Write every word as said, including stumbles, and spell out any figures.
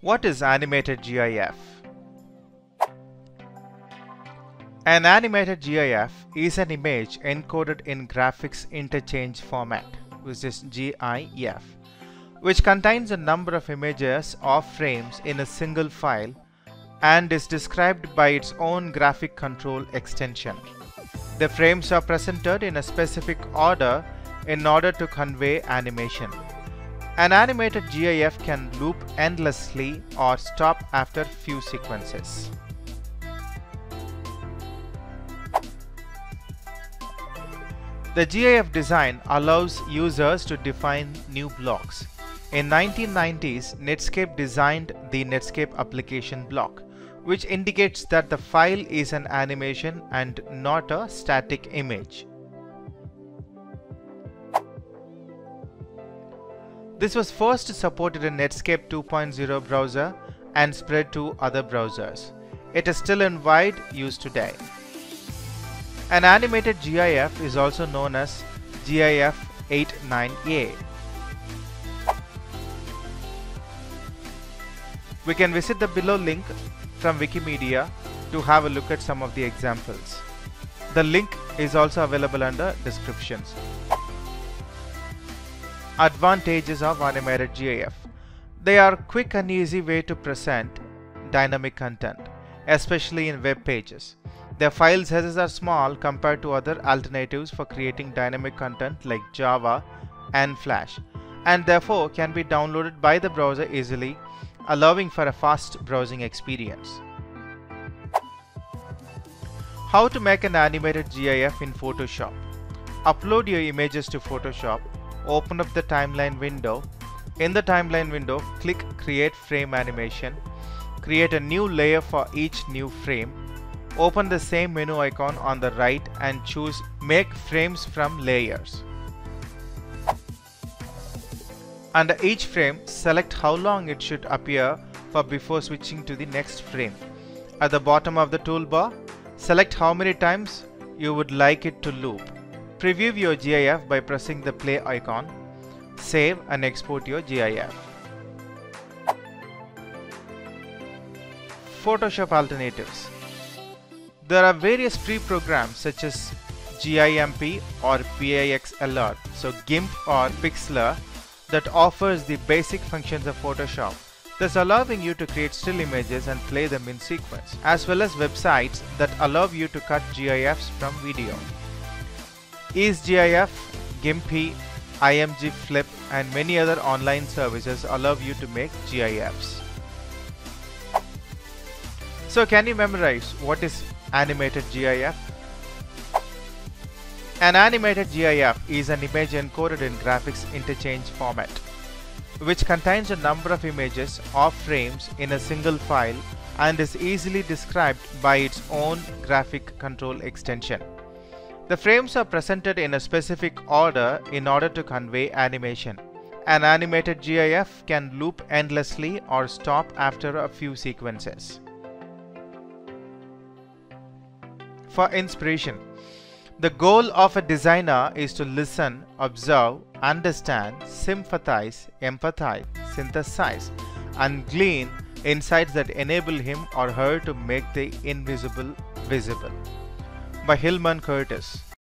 What is animated GIF? An animated GIF is an image encoded in graphics interchange format, which is GIF, which contains a number of images or frames in a single file and is described by its own graphic control extension. The frames are presented in a specific order in order to convey animation. An animated GIF can loop endlessly or stop after few sequences. The GIF design allows users to define new blocks. In nineteen nineties, Netscape designed the Netscape application block, which indicates that the file is an animation and not a static image. This was first supported in Netscape two point oh browser and spread to other browsers. It is still in wide use today. An animated GIF is also known as GIF eighty-nine A. We can visit the below link from Wikimedia to have a look at some of the examples. The link is also available under descriptions. Advantages of animated GIF. They are a quick and easy way to present dynamic content, especially in web pages. Their file sizes are small compared to other alternatives for creating dynamic content like Java and Flash, and therefore can be downloaded by the browser easily, allowing for a fast browsing experience. How to make an animated GIF in Photoshop. Upload your images to Photoshop. Open up the timeline window. In the timeline window, click Create Frame Animation. Create a new layer for each new frame. Open the same menu icon on the right and choose Make Frames from Layers. Under each frame, select how long it should appear for before switching to the next frame. At the bottom of the toolbar, select how many times you would like it to loop. Preview your GIF by pressing the play icon. Save and export your GIF. Photoshop alternatives. There are various free programs such as GIMP or PIXLR, so GIMP or Pixlr, that offers the basic functions of Photoshop, thus allowing you to create still images and play them in sequence, as well as websites that allow you to cut GIFs from video. EaseGIF, Gimpy, IMGFlip and many other online services allow you to make GIFs. So can you memorize what is animated GIF? An animated GIF is an image encoded in graphics interchange format, which contains a number of images or frames in a single file and is easily described by its own graphic control extension. The frames are presented in a specific order in order to convey animation. An animated GIF can loop endlessly or stop after a few sequences. For inspiration. The goal of a designer is to listen, observe, understand, sympathize, empathize, synthesize, and glean insights that enable him or her to make the invisible visible. By Hillman Curtis.